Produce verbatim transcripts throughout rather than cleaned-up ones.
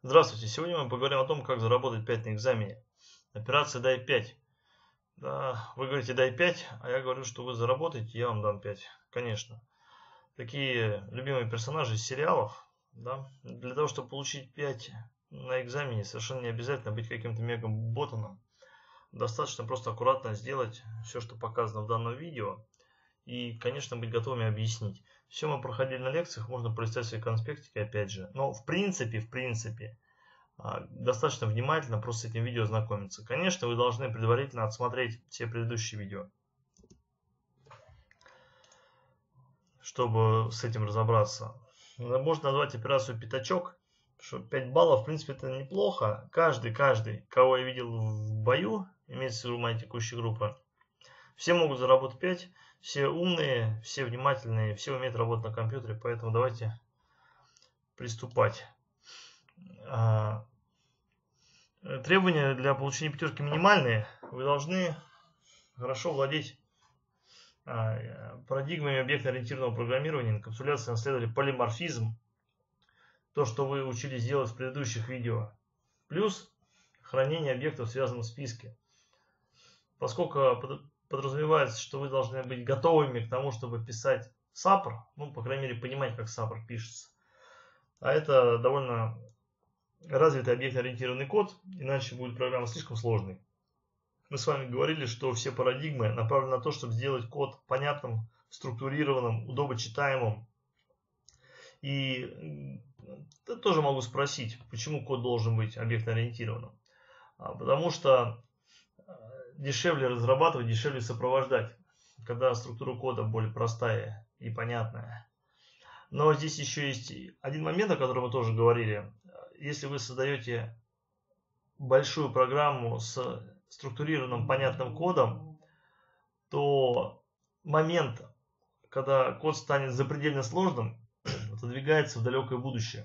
Здравствуйте! Сегодня мы поговорим о том, как заработать пять на экзамене. Операция дай пять. Да, вы говорите дай пять, а я говорю, что вы заработаете, я вам дам пять. Конечно. Такие любимые персонажи из сериалов. Да? Для того, чтобы получить пять на экзамене, совершенно не обязательно быть каким-то мега-ботаном. Достаточно просто аккуратно сделать все, что показано в данном видео. И, конечно, быть готовыми объяснить. Все мы проходили на лекциях, можно пролистать свои конспектики опять же. Но в принципе, в принципе, достаточно внимательно просто с этим видео знакомиться. Конечно, вы должны предварительно отсмотреть все предыдущие видео, чтобы с этим разобраться. Можно назвать операцию пятачок, что пять баллов, в принципе, это неплохо. Каждый, каждый, кого я видел в бою, имеется в виду моя текущая группа, все могут заработать пять. Все умные, все внимательные, все умеют работать на компьютере, поэтому давайте приступать. Требования для получения пятерки минимальные. Вы должны хорошо владеть парадигмами объектно-ориентированного программирования, инкапсуляции, наследовали полиморфизм, то, что вы учились делать в предыдущих видео, плюс хранение объектов в связанном списке. Поскольку подразумевается, что вы должны быть готовыми к тому, чтобы писать сапр, ну, по крайней мере, понимать, как сапр пишется. А это довольно развитый объектно-ориентированный код, иначе будет программа слишком сложной. Мы с вами говорили, что все парадигмы направлены на то, чтобы сделать код понятным, структурированным, удобочитаемым. И тоже могу спросить, почему код должен быть объектно-ориентированным. Потому что дешевле разрабатывать, дешевле сопровождать, когда структура кода более простая и понятная. Но здесь еще есть один момент, о котором мы тоже говорили. Если вы создаете большую программу с структурированным понятным кодом, то момент, когда код станет запредельно сложным, отодвигается в далекое будущее.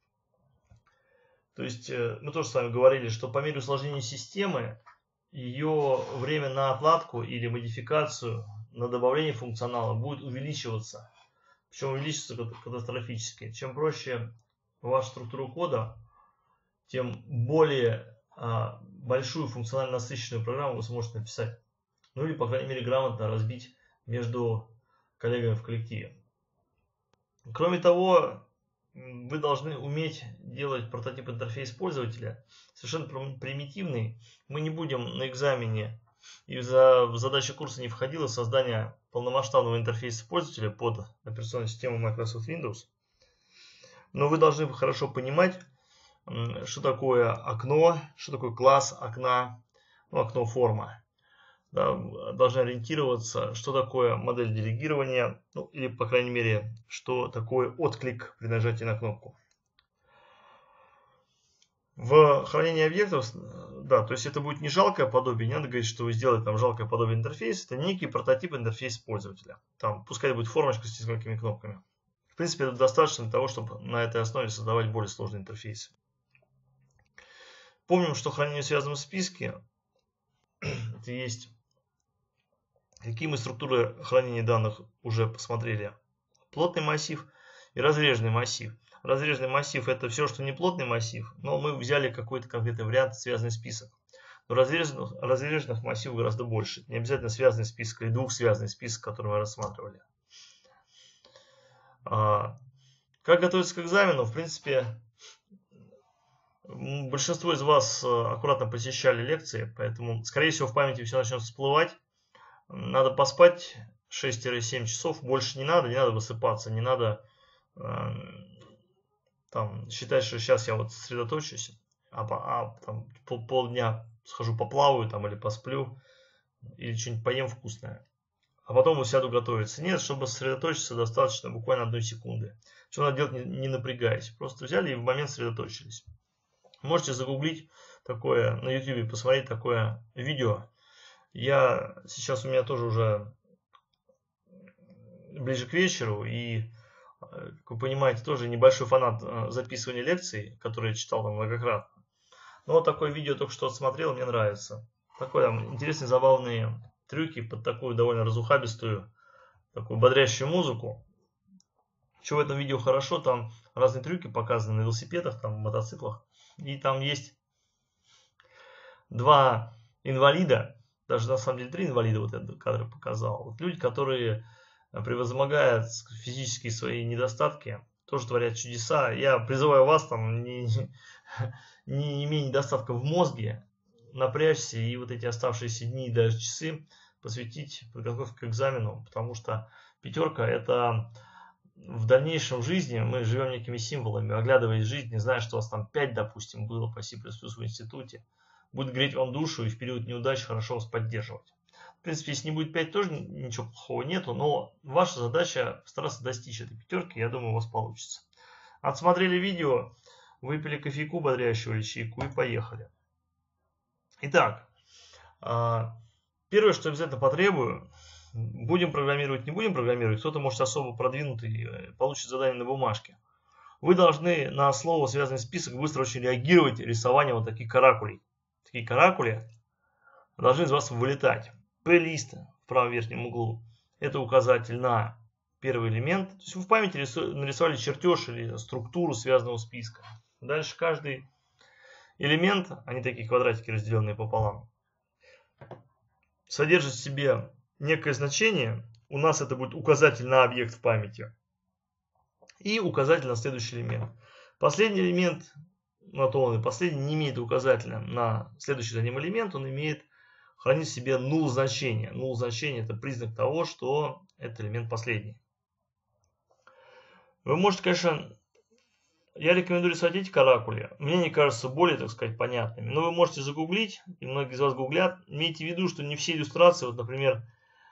То есть мы тоже с вами говорили, что по мере усложнения системы, ее время на отладку или модификацию, на добавление функционала будет увеличиваться. Причем увеличится катастрофически. Чем проще ваша структура кода, тем более а, большую функционально насыщенную программу вы сможете написать. Ну или, по крайней мере, грамотно разбить между коллегами в коллективе. Кроме того, вы должны уметь делать прототип интерфейс пользователя. Совершенно примитивный. Мы не будем на экзамене, и в задачу курса не входило создание полномасштабного интерфейса пользователя под операционную систему Microsoft Windows. Но вы должны хорошо понимать, что такое окно, что такое класс окна, ну, окно форма. Да, должны ориентироваться, что такое модель делегирования, ну, или, по крайней мере, что такое отклик при нажатии на кнопку. В хранении объектов, да, то есть это будет не жалкое подобие, не надо говорить, что вы сделаете там жалкое подобие интерфейса, это некий прототип интерфейса пользователя. Там, пускай будет формочка с несколькими кнопками. В принципе, это достаточно для того, чтобы на этой основе создавать более сложные интерфейсы. Помним, что хранение в связанном списке, это есть, какие мы структуры хранения данных уже посмотрели. Плотный массив и разреженный массив. Разреженный массив — это все, что не плотный массив, но мы взяли какой-то конкретный вариант, связанный список. Но разреженных, разреженных массивов гораздо больше. Не обязательно связанный список или двухсвязанный список, который мы рассматривали. А, как готовиться к экзамену? В принципе, большинство из вас аккуратно посещали лекции, поэтому, скорее всего, в памяти все начнет всплывать. Надо поспать шесть-семь часов, больше не надо, не надо высыпаться, не надо э, там, считать, что сейчас я вот сосредоточусь, а, а там, пол, полдня схожу поплаваю там, или посплю, или что-нибудь поем вкусное, а потом сяду готовиться. Нет, чтобы сосредоточиться, достаточно буквально одной секунды. Что надо делать, не, не напрягаясь. Просто взяли и в момент сосредоточились. Можете загуглить такое на YouTube, посмотреть такое видео. Я сейчас, у меня тоже уже ближе к вечеру, и, как вы понимаете, тоже небольшой фанат записывания лекций, которые я читал там многократно. Но вот такое видео только что отсмотрел, мне нравится. Такой там интересные, забавные трюки под такую довольно разухабистую, такую бодрящую музыку. Что в этом видео хорошо, там разные трюки показаны на велосипедах, там, мотоциклах. И там есть два инвалида, даже на самом деле три инвалида, вот этот кадр показал. Вот люди, которые, превозмогая физические свои недостатки, тоже творят чудеса. Я призываю вас, там, не, не имея недостатков в мозге, напрячься и вот эти оставшиеся дни и даже часы посвятить подготовке к экзамену, потому что пятерка — это в дальнейшем жизни мы живем некими символами, оглядываясь жизнь, не зная, что у вас там пять, допустим, было по C++ в институте, будет греть вам душу и в период неудач хорошо вас поддерживать. В принципе, если не будет пять, тоже ничего плохого нету, но ваша задача стараться достичь этой пятерки, я думаю, у вас получится. Отсмотрели видео, выпили кофейку бодрящего или чайку и поехали. Итак, первое, что обязательно потребую, будем программировать, не будем программировать, кто-то может особо продвинутый получит задание на бумажке. Вы должны на слово связанный список быстро очень реагировать рисованием вот таких каракулей. Такие каракули должны из вас вылетать. P-лист в правом верхнем углу — это указатель на первый элемент. То есть вы в памяти нарисовали чертеж или структуру связанного списка. Дальше каждый элемент, они такие квадратики, разделенные пополам, содержит в себе некое значение. У нас это будет указатель на объект в памяти и указатель на следующий элемент. Последний элемент, на то он и последний, не имеет указателя на следующий за ним элемент, он имеет, хранит в себе null значение. Null значение — это признак того, что это элемент последний. Вы можете, конечно, я рекомендую рисовать эти каракули. Мне они кажутся более, так сказать, понятными. Но вы можете загуглить, и многие из вас гуглят. Имейте в виду, что не все иллюстрации, вот, например,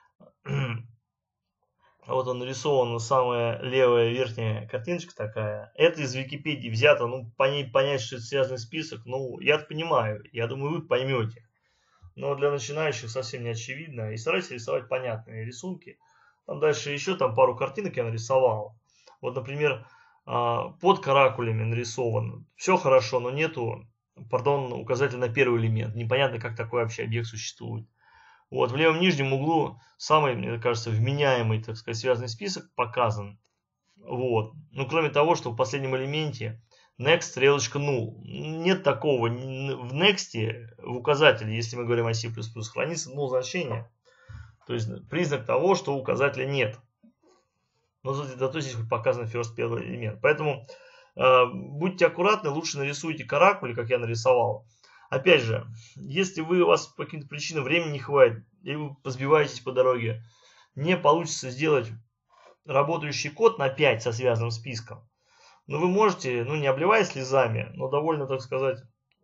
вот он нарисован, самая левая верхняя картиночка такая. Это из Википедии взято, ну, по ней понять, что это связанный список, ну, я понимаю, я думаю, вы поймете. Но для начинающих совсем не очевидно. И старайтесь рисовать понятные рисунки. Там дальше еще там пару картинок я нарисовал. Вот, например, под каракулями нарисован. Все хорошо, но нету, пардон, указателя на первый элемент. Непонятно, как такой вообще объект существует. Вот в левом нижнем углу самый, мне кажется, вменяемый, так сказать, связанный список показан. Вот. Ну, кроме того, что в последнем элементе next стрелочка null. Нет такого. В next, в указателе, если мы говорим о C++, хранится null значение. То есть признак того, что указателя нет. Но зато здесь показан first первый элемент. Поэтому э, будьте аккуратны, лучше нарисуйте каракули, как я нарисовал. Опять же, если вы, у вас по каким-то причинам времени не хватит, или вы позбиваетесь по дороге, не получится сделать работающий код на пять со связанным списком, но вы можете, ну не обливаясь слезами, но довольно, так сказать,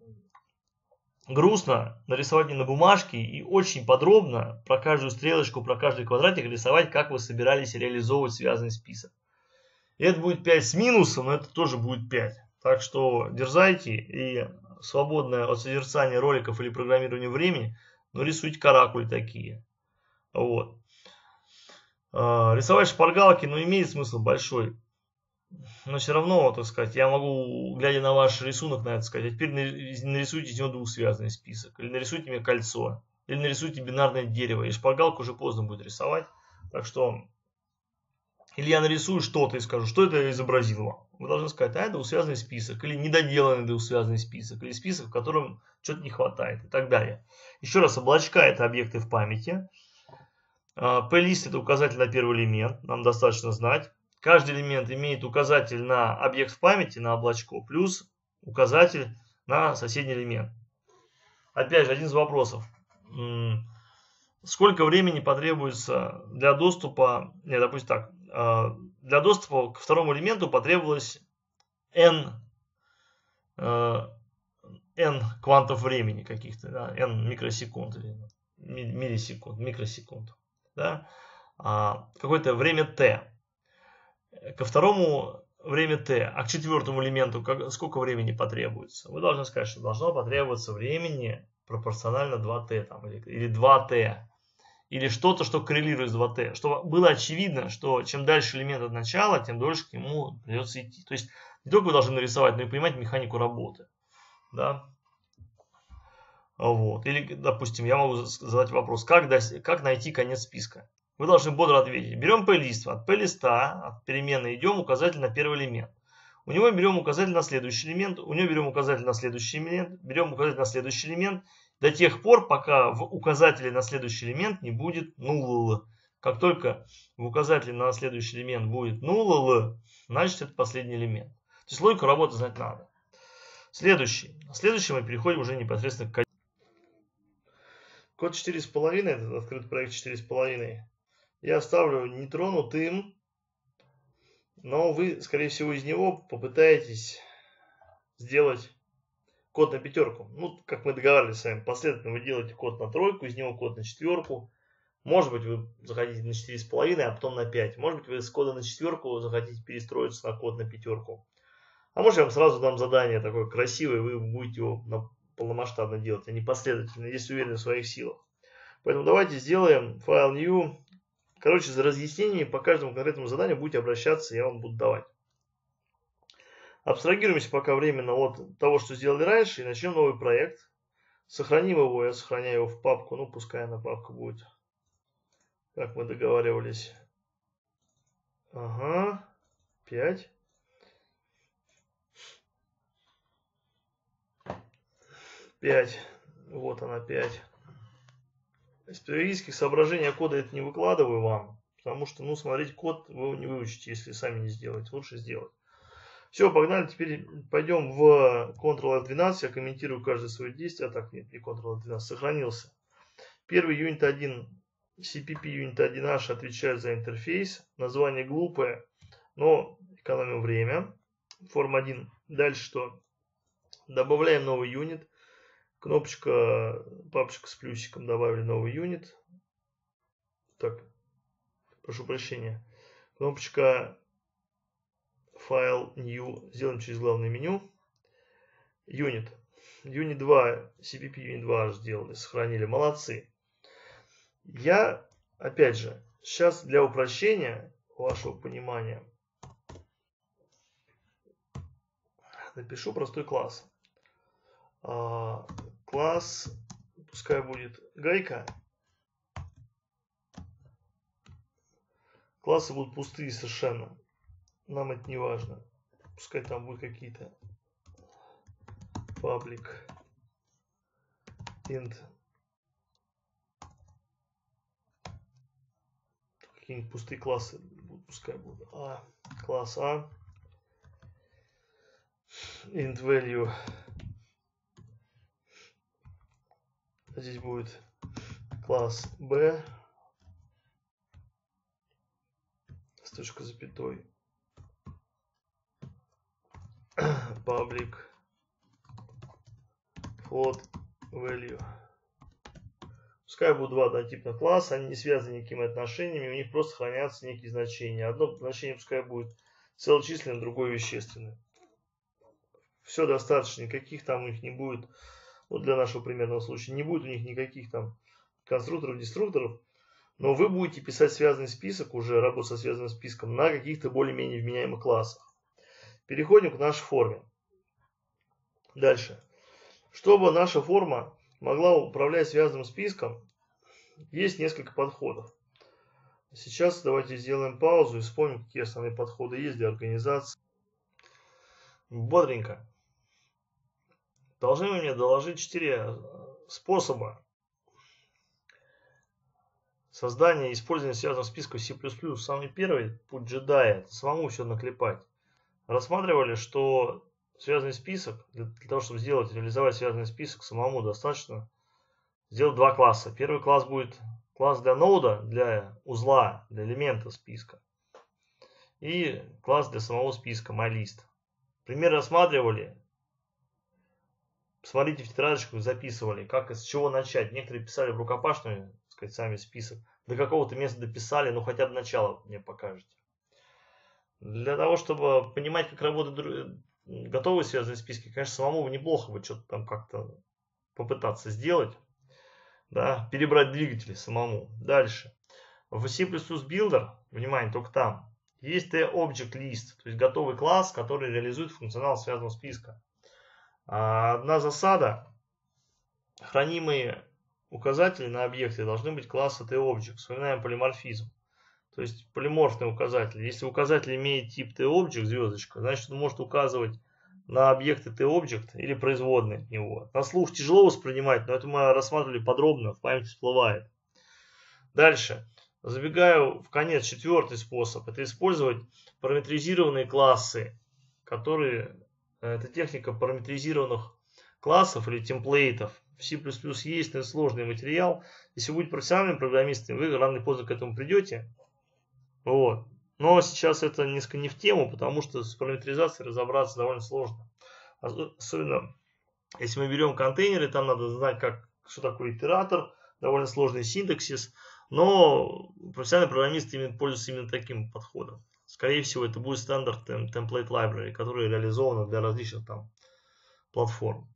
грустно нарисовать не на бумажке и очень подробно про каждую стрелочку, про каждый квадратик рисовать, как вы собирались реализовывать связанный список. И это будет пять с минусом, но это тоже будет пять. Так что дерзайте и свободное от созерцания роликов или программирования времени, но рисуйте каракули такие. Вот. Рисовать шпаргалки, ну, имеет смысл большой. Но все равно, так сказать, я могу, глядя на ваш рисунок, на это сказать, а теперь нарисуйте из него двухсвязанный список, или нарисуйте мне кольцо, или нарисуйте бинарное дерево, и шпаргалку уже поздно будет рисовать. Так что, или я нарисую что-то и скажу, что это я изобразил вам. Вы должны сказать, а это двухсвязанный список, или недоделанный двухсвязанный список, или список, в котором что-то не хватает, и так далее. Еще раз, облачка — это объекты в памяти. P-лист — это указатель на первый элемент, нам достаточно знать. Каждый элемент имеет указатель на объект в памяти, на облачко, плюс указатель на соседний элемент. Опять же, один из вопросов. Сколько времени потребуется для доступа, не, допустим так, для доступа к второму элементу потребовалось n, n квантов времени каких-то, да, n микросекунд, миллисекунд, микросекунд, да, какое-то время t. Ко второму время t, а к четвертому элементу как, сколько времени потребуется? Вы должны сказать, что должно потребоваться времени пропорционально два тэ там, или, или два тэ. Или что-то, что коррелирует с два тэ. Чтобы было очевидно, что чем дальше элемент от начала, тем дольше к нему придется идти. То есть не только вы должны нарисовать, но и понимать механику работы. Да? Вот. Или, допустим, я могу задать вопрос, как, как найти конец списка? Вы должны бодро ответить. Берем P-лист. От P-листа, от переменной идем, указатель на первый элемент. У него берем указатель на следующий элемент, у него берем указатель на следующий элемент, берем указатель на следующий элемент, до тех пор, пока в указателе на следующий элемент не будет null. Как только в указателе на следующий элемент будет null, значит это последний элемент. То есть логику работы знать надо. Следующий. Следующий мы переходим уже непосредственно к коду. Код четыре с половиной, этот открытый проект четыре с половиной, я оставлю нетронутым, но вы, скорее всего, из него попытаетесь сделать код на пятерку. Ну, как мы договаривались с вами, последовательно вы делаете код на тройку, из него код на четверку. Может быть, вы захотите на четыре с половиной, а потом на пять. Может быть, вы с кода на четверку захотите перестроиться на код на пятерку. А может, я вам сразу дам задание такое красивое, вы будете его на полномасштабно делать, а не последовательно, если уверены в своих силах. Поэтому давайте сделаем файл new. Короче, за разъяснениями по каждому конкретному заданию будете обращаться, я вам буду давать. Абстрагируемся пока временно от того, что сделали раньше, и начнем новый проект. Сохраним его, я сохраняю его в папку, ну пускай она папка будет, как мы договаривались. Ага, пять. пять. Вот она, пять. Из педагогических соображений я кода это не выкладываю вам, потому что, ну, смотреть код вы не выучите, если сами не сделаете. Лучше сделать. Все, погнали. Теперь пойдем в контрол эф двенадцать. Я комментирую каждое свое действие. А так, нет, не контрол эф двенадцать. Сохранился. Первый юнит один, си пи пи юнит один эйч отвечает за интерфейс. Название глупое, но экономим время. Форм один. Дальше что? Добавляем новый юнит. Кнопочка, папочка с плюсиком, добавили новый юнит. Так, прошу прощения. Кнопочка файл new, сделаем через главное меню. Юнит. Юнит два, си пи пи юнит два сделали, сохранили. Молодцы. Я, опять же, сейчас для упрощения вашего понимания напишу простой класс. Класс, пускай будет гайка. Классы будут пустые совершенно. Нам это не важно. Пускай там будут какие-то public int. Какие-нибудь пустые классы будут, пускай будут. А, класс А. Int value. Здесь будет класс B с точкой запятой public float value. Пускай будут два однотипных класса, они не связаны никакими отношениями, у них просто хранятся некие значения. Одно значение пускай будет целочисленное, другое вещественное. Все достаточно, никаких там у них не будет. Вот для нашего примерного случая не будет у них никаких там конструкторов, деструкторов, но вы будете писать связанный список, уже работать со связанным списком на каких-то более-менее вменяемых классах. Переходим к нашей форме. Дальше. Чтобы наша форма могла управлять связанным списком, есть несколько подходов. Сейчас давайте сделаем паузу и вспомним, какие основные подходы есть для организации. Бодренько. Должны вы мне доложить четыре способа создания и использования связанных списков C++. Самый первый путь джедая, это самому все наклепать. Рассматривали, что связанный список, для, для того, чтобы сделать, реализовать связанный список самому, достаточно сделать два класса. Первый класс будет класс для нода, для узла, для элемента списка. И класс для самого списка, MyList. Пример рассматривали. Смотрите в тетрадочку, записывали, как из чего начать. Некоторые писали в рукопашную, так сказать, сами список. До какого-то места дописали, ну хотя бы начало мне покажете. Для того, чтобы понимать, как работают готовые связанные списки, конечно, самому неплохо бы что-то там как-то попытаться сделать. Да, перебрать двигатели самому. Дальше. В C++ Builder, внимание, только там, есть T-Object List, то есть готовый класс, который реализует функционал связанного списка. Одна засада. Хранимые указатели на объекты должны быть класса T-Object. Вспоминаем полиморфизм. то есть полиморфный указатель. Если указатель имеет тип TObject, звездочка, значит он может указывать на объекты TObject или производные от него. На слух тяжело воспринимать, но это мы рассматривали подробно, в памяти всплывает. Дальше. Забегаю в конец, четвертый способ. Это использовать параметризированные классы, которые... Это техника параметризированных классов или темплейтов. В C++ есть, но это сложный материал. Если вы будете профессиональным программистом, вы рано или поздно к этому придете. Вот. Но сейчас это несколько не в тему, потому что с параметризацией разобраться довольно сложно. Особенно, если мы берем контейнеры, там надо знать, как, что такое итератор, довольно сложный синтаксис. Но профессиональные программисты именно пользуются именно таким подходом. Скорее всего, это будет стандарт template library, который реализован для различных там платформ.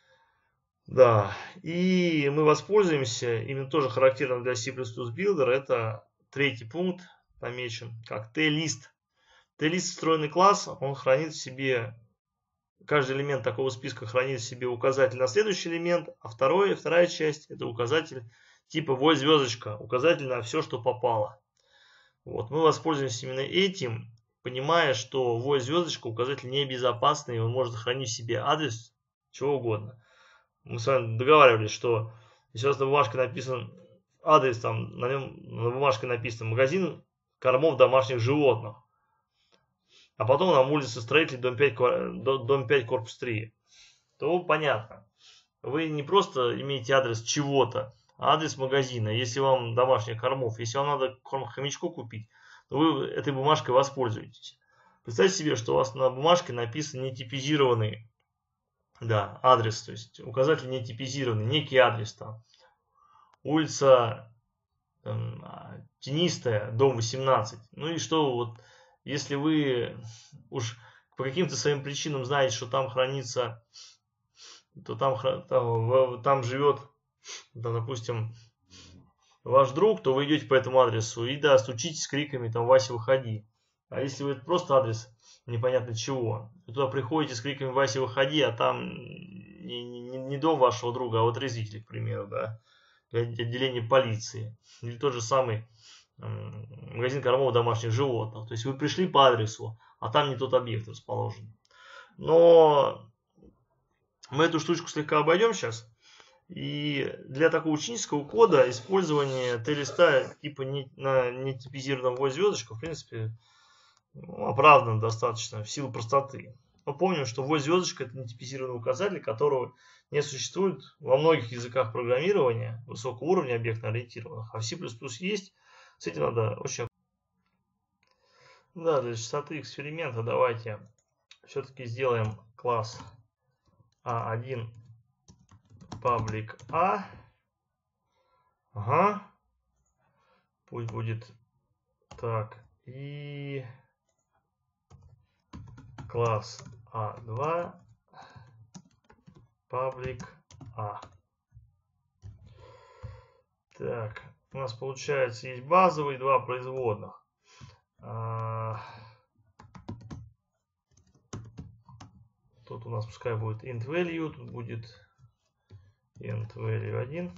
Да, и мы воспользуемся, именно тоже характерным для C++ Builder, это третий пункт, помечен как TList. TList встроенный класс, он хранит в себе, каждый элемент такого списка хранит в себе указатель на следующий элемент, а второй, вторая часть это указатель типа void звездочка, указатель на все, что попало. Вот, мы воспользуемся именно этим, понимая, что void звездочка указатель небезопасный, он может хранить в себе адрес чего угодно. Мы с вами договаривались, что если у вас на бумажке написан адрес, там на нем на бумажке написан магазин кормов домашних животных, а потом на улице Строителей, дом пять, дом пять, корпус три, то понятно. Вы не просто имеете адрес чего-то, а адрес магазина. Если вам домашних кормов, если вам надо корм хомячку купить, то вы этой бумажкой воспользуетесь. Представьте себе, что у вас на бумажке написан нетипизированный да, адрес, то есть указатель нетипизированный, некий адрес там. Улица там, Тенистая, дом восемнадцать. Ну и что, вот, если вы уж по каким-то своим причинам знаете, что там хранится, то там, там, там живет, да, допустим, ваш друг, то вы идете по этому адресу и да, стучитесь с криками, там, Вася, выходи. А если вы это просто адрес непонятно чего, вы туда приходите с криками Вася, выходи, а там не, не, не дом вашего друга, а вот отрезвитель, к примеру, да, отделение полиции. Или тот же самый магазин кормов домашних животных. То есть вы пришли по адресу, а там не тот объект расположен. Но мы эту штучку слегка обойдем сейчас. И для такого ученического кода использование T-листа типа не, на нетипизированном void звездочка, в принципе, ну, оправдано достаточно в силу простоты. Но помним, что void звездочка это нетипизированный указатель, которого не существует во многих языках программирования высокого уровня объектно-ориентированных, а в C++ есть. С этим надо очень... Да, для частоты эксперимента давайте все-таки сделаем класс а один public A. Ага. Пусть будет так. И класс а два public A. Так, у нас получается есть базовые два производных. Тут у нас пускай будет int value, тут будет int value один,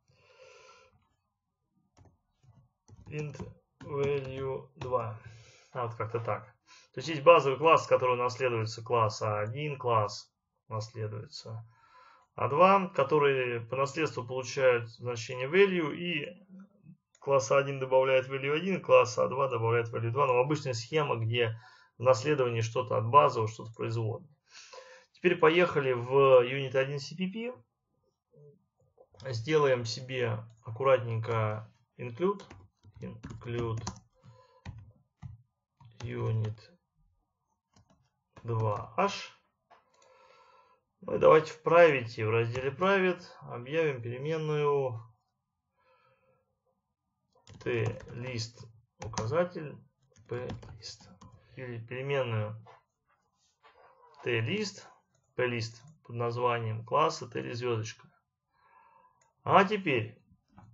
int value два. А, вот как-то так. То есть есть базовый класс, который наследуется класс а один, класс наследуется а два, которые по наследству получают значение value, и класс а один добавляет value один, класс а два добавляет value два. Но обычная схема, где в наследовании что-то от базового, что-то производное. Теперь поехали в юнит один си пи пи. Сделаем себе аккуратненько include. Include unit два эйч. Ну и давайте в private, в разделе private объявим переменную TList указатель plist. Или переменную TList, plist под названием класса TList звездочка. А теперь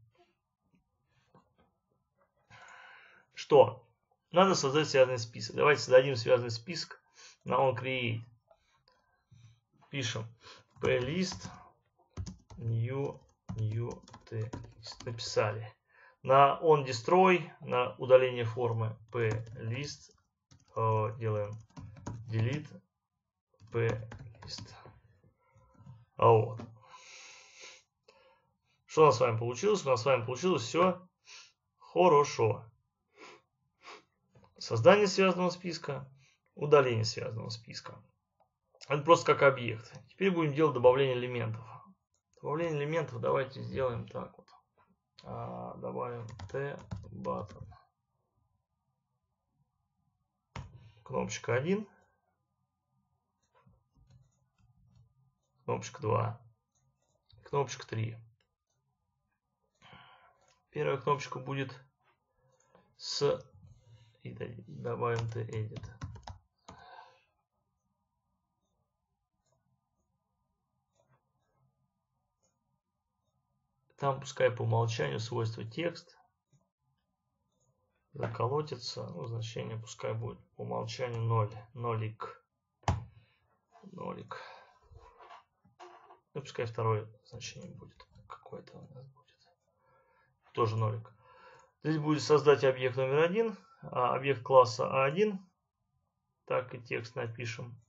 что? Надо создать связанный список. Давайте создадим связанный список на onCreate. Пишем plist new new tlist. Написали. На onDestroy, на удаление формы plist э, делаем delete plist. А вот. Что у нас с вами получилось? У нас с вами получилось все хорошо. Создание связанного списка, удаление связанного списка. Это просто как объект. Теперь будем делать добавление элементов. Добавление элементов давайте сделаем так вот. А, добавим t-button. Кнопочка один. Кнопочка два. Кнопочка три. Первая кнопочка будет с... И добавим t-edit. Там пускай по умолчанию свойство текст заколотится. Ну, значение пускай будет по умолчанию ноль. Нолик. Нолик. Ну, пускай второе значение будет. Какое-то у нас будет. Тоже нолик. Здесь будет создать объект номер один. А объект класса а один. Так и текст напишем.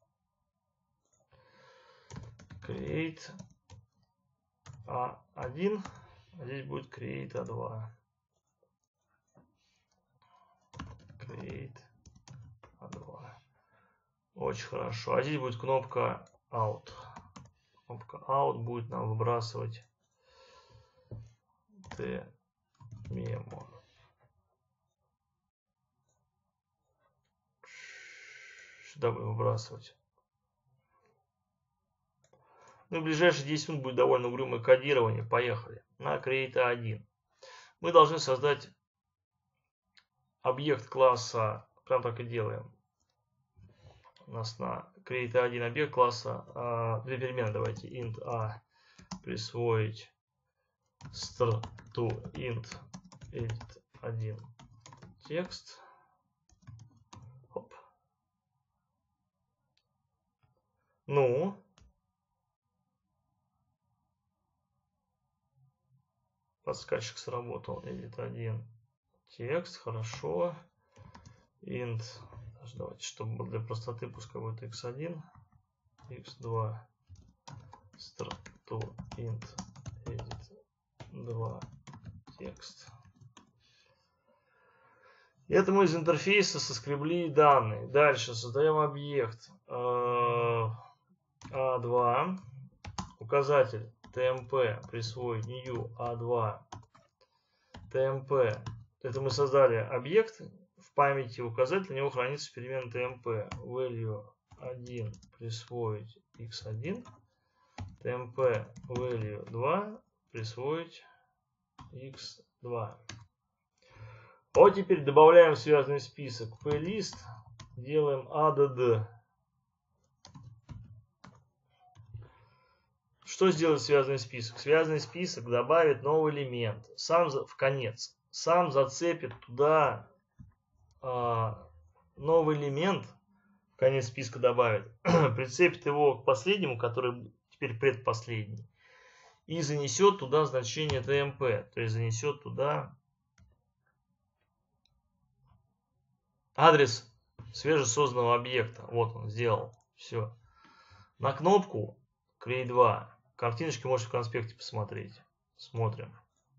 Create а один. А здесь будет create а два. Create а два. Очень хорошо. А здесь будет кнопка out. Кнопка out будет нам выбрасывать t-memo. Сюда будем выбрасывать. Ну и в ближайшие десять минут будет довольно угрюмое кодирование. Поехали. На create а один. Мы должны создать объект класса. Прям так и делаем. У нас на create а один объект класса. А, две перемены давайте. int a присвоить str to int edit один текст. Оп. Ну. Подсказчик сработал. Edit один текст. Хорошо. Int. Даже давайте, чтобы для простоты пускай будет икс один. икс два. Str to int edit два текст. И это мы из интерфейса соскребли данные. Дальше создаем объект а два. Указатель tmp присвоить new а два. tmp. Это мы создали объект. В памяти указатель, у него хранится переменная tmp. Value один присвоить икс один. tmp value два присвоить икс два. Вот теперь добавляем связанный список plist. Делаем add. Что сделает связанный список? Связанный список добавит новый элемент. Сам в конец. Сам зацепит туда а, новый элемент. В конец списка добавит. Прицепит его к последнему, который теперь предпоследний. И занесет туда значение tmp. То есть занесет туда адрес свежесозданного объекта. Вот он сделал. Все. На кнопку create два. Картиночки можете в конспекте посмотреть. Смотрим.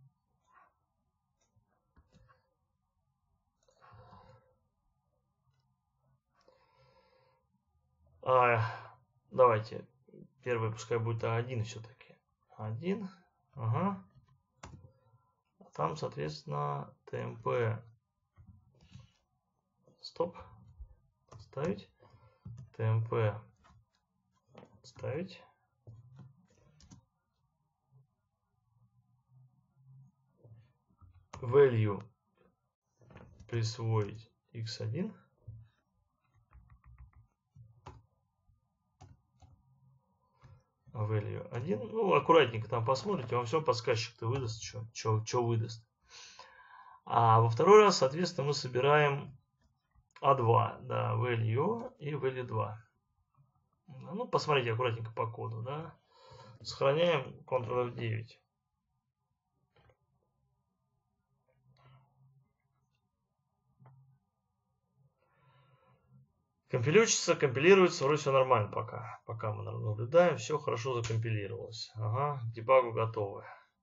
А, давайте. Первый пускай будет а один все-таки. а один. Ага. А там, соответственно, tmp. Стоп. Ставить. tmp. Ставить. Value присвоить икс один. Value один. Ну, аккуратненько там посмотрите, вам все подсказчик-то выдаст, что выдаст. А во второй раз, соответственно, мы собираем а два, да, value и value два. Ну, посмотрите аккуратненько по коду, да. Сохраняем контрол эф девять. Компилируется, компилируется, вроде все нормально пока. Пока мы наблюдаем, все хорошо закомпилировалось. Ага, к дебагу готовы.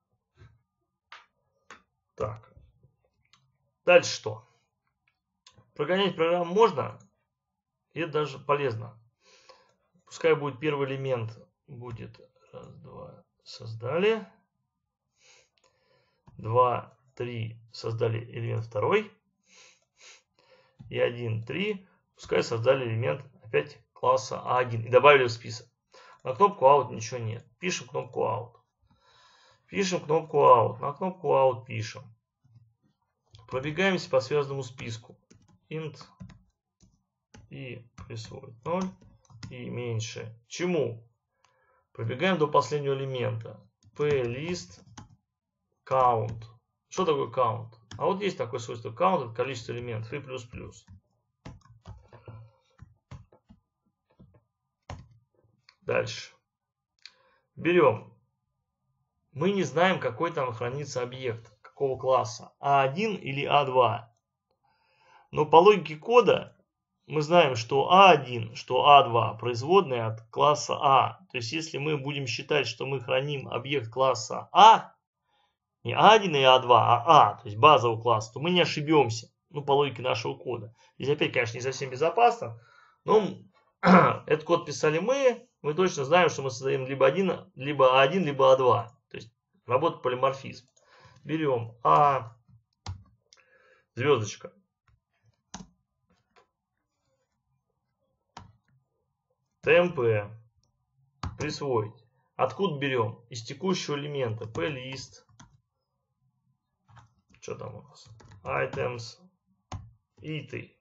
Так. Дальше что? Прогонять программу можно, и это даже полезно. Пускай будет первый элемент, будет раз, два, создали. Два, три, создали элемент второй. И один, три, пускай создали элемент опять класса а один и добавили в список. На кнопку out ничего нет. Пишем кнопку out. Пишем кнопку out. На кнопку out пишем. Пробегаемся по связанному списку. Int и присвоить ноль и меньше. Чему? Пробегаем до последнего элемента. plist count. Что такое count? А вот есть такое свойство count, это количество элементов и плюс-плюс. Дальше. Берем. Мы не знаем, какой там хранится объект, какого класса. а один или а два. Но по логике кода мы знаем, что а один, что а два производные от класса А. То есть, если мы будем считать, что мы храним объект класса А, не а один и а два, а А, то есть базовый класс, то мы не ошибемся. Ну, по логике нашего кода. Здесь опять, конечно, не совсем безопасно, но этот код писали мы. Мы точно знаем, что мы создаем либо один, либо а один, либо а два. То есть работает полиморфизм. Берем А, звездочка. tmp. Присвоить. Откуда берем? Из текущего элемента. plist. Что там у нас? Items. It.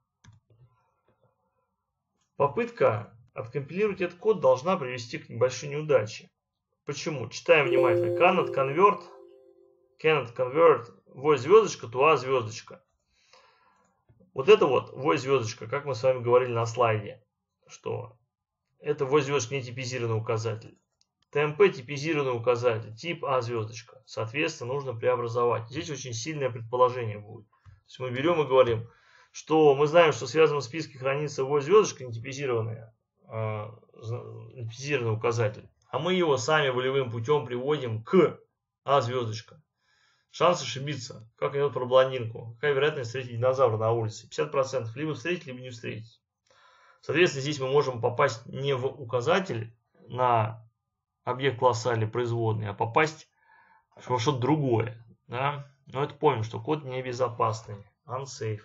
Попытка откомпилировать этот код должна привести к небольшой неудаче. Почему? Читаем внимательно. Cannot convert. Cannot convert. Voice звездочка, to a звездочка. Вот это вот voice звездочка, как мы с вами говорили на слайде, что это voice звездочка не типизированный указатель. tmp типизированный указатель. Тип а звездочка. Соответственно, нужно преобразовать. Здесь очень сильное предположение будет. То есть мы берем и говорим, что мы знаем, что в связанном списке хранится voice звездочка не типизированная. Типизированный указатель, а мы его сами волевым путем приводим к а звездочка. Шанс ошибиться, как идет про блондинку. Какая вероятность встретить динозавра на улице? пятьдесят процентов. Либо встретить, либо не встретить. Соответственно, здесь мы можем попасть не в указатель на объект класса или производный, а попасть во что-то другое. Да? Но это помним, что код небезопасный. Unsafe.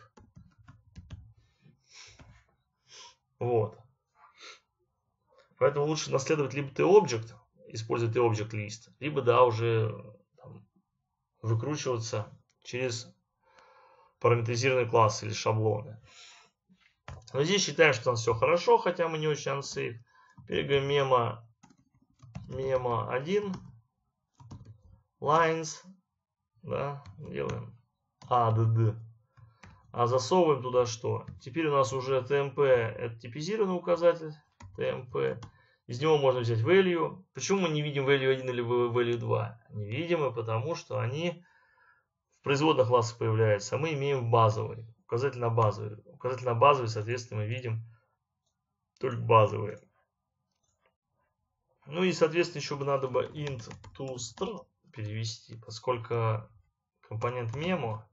Вот. Поэтому лучше наследовать либо t-object, использовать t-object list, либо, да, уже там, выкручиваться через параметризированные классы или шаблоны. Но здесь считаем, что там все хорошо, хотя мы не очень unsafe. Переговорим мемо, мемо один, lines, да, делаем add. А засовываем туда что? Теперь у нас уже tmp это типизированный указатель. tmp. Из него можно взять value. Почему мы не видим value один или value два? Не видим, и потому что они в производных классах появляются, а мы имеем базовый. Указатель на базовый. Указатель на базовый, соответственно, мы видим только базовые. Ну и, соответственно, еще бы надо бы int to str перевести, поскольку компонент memo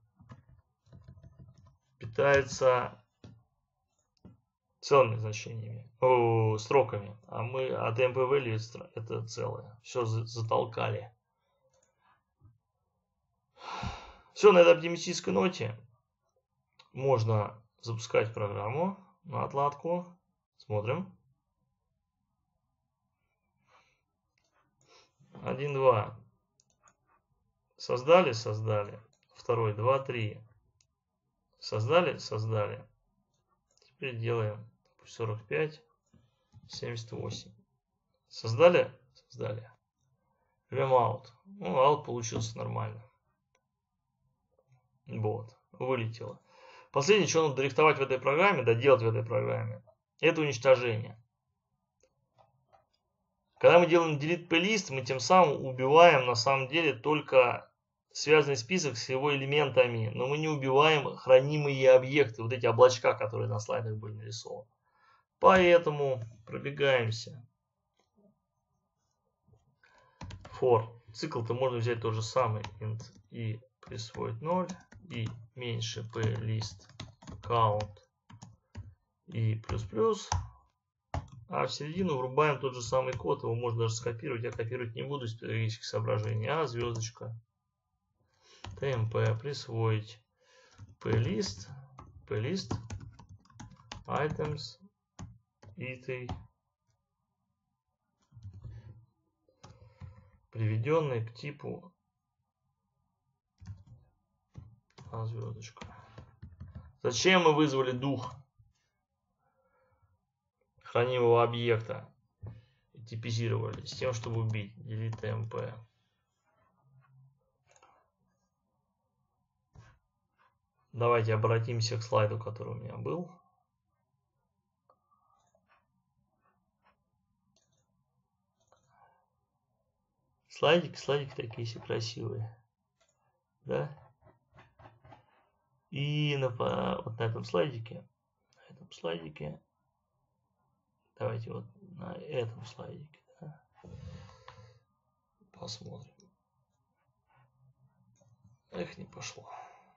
питается целыми значениями, о, строками, а мы от tmp value это целое. Все затолкали. Все, на этой оптимистической ноте можно запускать программу на отладку. Смотрим. один, два. Создали, создали. Второй, два, три. Создали, создали. Теперь делаем сорок пять, семьдесят восемь. Создали, создали. Берем out. Ну, out получился нормально. Вот, вылетело. Последнее, что надо дорихтовать в этой программе, доделать в этой программе, это уничтожение. Когда мы делаем delete plist, мы тем самым убиваем на самом деле только связанный список с его элементами, но мы не убиваем хранимые объекты, вот эти облачка, которые на слайдах были нарисованы. Поэтому пробегаемся. For. Цикл-то можно взять тот же самый. Int и присвоить ноль. И меньше plist count и плюс-плюс. А в середину врубаем тот же самый код. Его можно даже скопировать. Я копировать не буду из педагогических соображений. А звездочка. tmp присвоить plist. plist items it приведенный к типу а звездочка. Зачем мы вызвали дух хранимого объекта и типизировали? С тем, чтобы убить. Delete tmp. Давайте обратимся к слайду, который у меня был. Слайдики, слайдики такие все красивые. Да? И на, вот на этом слайдике, на этом слайдике, давайте вот на этом слайдике, да, посмотрим. Эх, не пошло.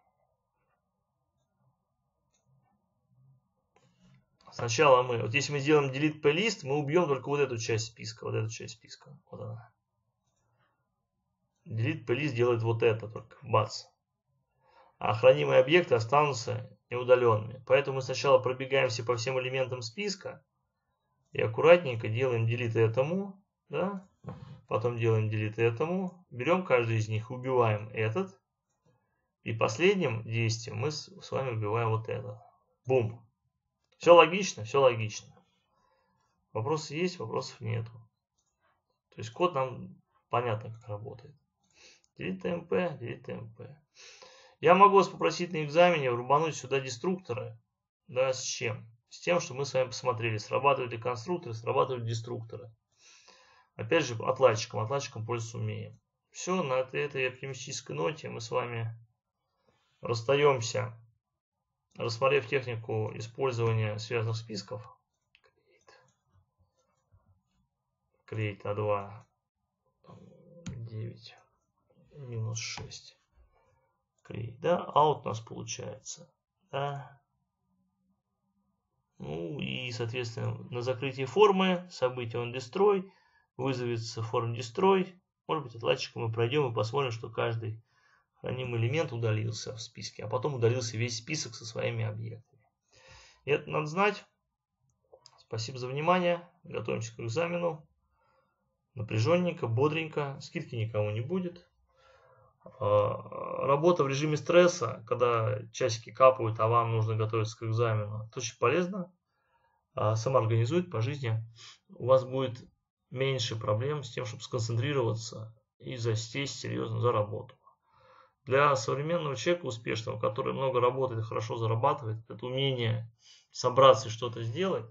Сначала мы, вот если мы сделаем delete plist, мы убьем только вот эту часть списка, вот эту часть списка. Вот она. Delete plist делает вот это только, бац. А хранимые объекты останутся неудаленными. Поэтому мы сначала пробегаемся по всем элементам списка и аккуратненько делаем delete этому, да? Потом делаем delete этому, берем каждый из них, убиваем этот, и последним действием мы с вами убиваем вот это. Бум! Все логично, все логично. Вопросы есть, вопросов нету. То есть код нам понятно, как работает. Delete tmp, delete tmp. Я могу вас попросить на экзамене рубануть сюда деструкторы. Да, с чем? С тем, что мы с вами посмотрели, срабатывают ли конструкторы, срабатывают деструкторы. Опять же, отладчиком, отладчиком пользоваться умеем. Все, на этой, этой оптимистической ноте мы с вами расстаемся, рассмотрев технику использования связанных списков. Create а два, девять, минус шесть. Create, да, out у нас получается, да. Ну и, соответственно, на закрытии формы событие on destroy вызовется form destroy. Может быть, отладчиком мы пройдем и посмотрим, что каждый хранимый элемент удалился в списке, а потом удалился весь список со своими объектами. И это надо знать. Спасибо за внимание. Готовимся к экзамену. Напряженненько, бодренько. Скидки никому не будет. Работа в режиме стресса, когда часики капают, а вам нужно готовиться к экзамену, это очень полезно. Самоорганизует по жизни. У вас будет меньше проблем с тем, чтобы сконцентрироваться и засесть серьезно за работу. Для современного человека успешного, который много работает и хорошо зарабатывает, это умение собраться и что-то сделать,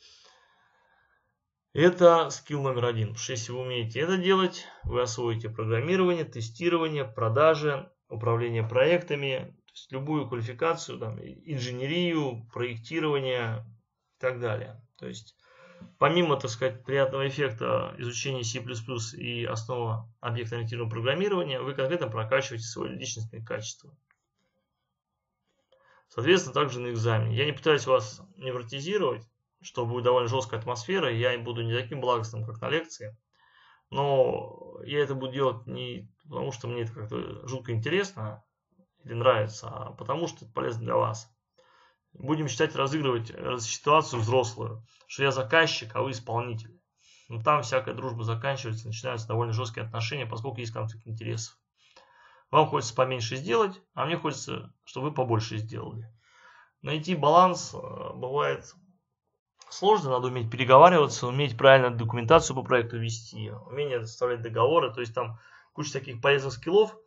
это скилл номер один. Потому что если вы умеете это делать, вы освоите программирование, тестирование, продажи, управление проектами, то есть любую квалификацию, там, инженерию, проектирование и так далее. То есть помимо, так сказать, приятного эффекта изучения C плюс плюс и основа объектно-ориентированного программирования, вы конкретно прокачиваете свои личностные качества. Соответственно, также на экзамене. Я не пытаюсь вас невротизировать, что будет довольно жесткая атмосфера, и я буду не таким благостным, как на лекции. Но я это буду делать не потому, что мне это как-то жутко интересно или нравится, а потому, что это полезно для вас. Будем считать, разыгрывать ситуацию взрослую, что я заказчик, а вы исполнитель. Но там всякая дружба заканчивается, начинаются довольно жесткие отношения, поскольку есть конфликт интересов. Вам хочется поменьше сделать, а мне хочется, чтобы вы побольше сделали. Найти баланс бывает сложно, надо уметь переговариваться, уметь правильно документацию по проекту вести, умение составлять договоры, то есть там куча таких полезных скиллов,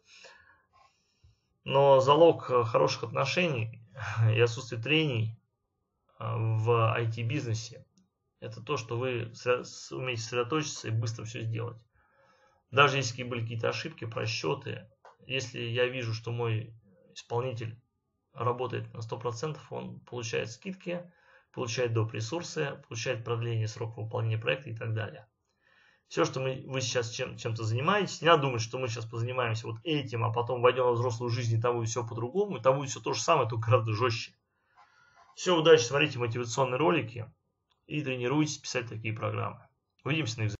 но залог хороших отношений и отсутствие трений в ай ти-бизнесе – это то, что вы умеете сосредоточиться и быстро все сделать. Даже если были какие-то ошибки, просчеты, если я вижу, что мой исполнитель работает на сто процентов, он получает скидки, получает доп. Ресурсы, получает продление срока выполнения проекта и так далее. Все, что мы, вы сейчас чем, чем-то занимаетесь, не надо думать, что мы сейчас позанимаемся вот этим, а потом войдем во взрослую жизнь, и там будет все по-другому, и там будет все то же самое, только гораздо жестче. Все, удачи, смотрите мотивационные ролики и тренируйтесь писать такие программы. Увидимся на экзамене.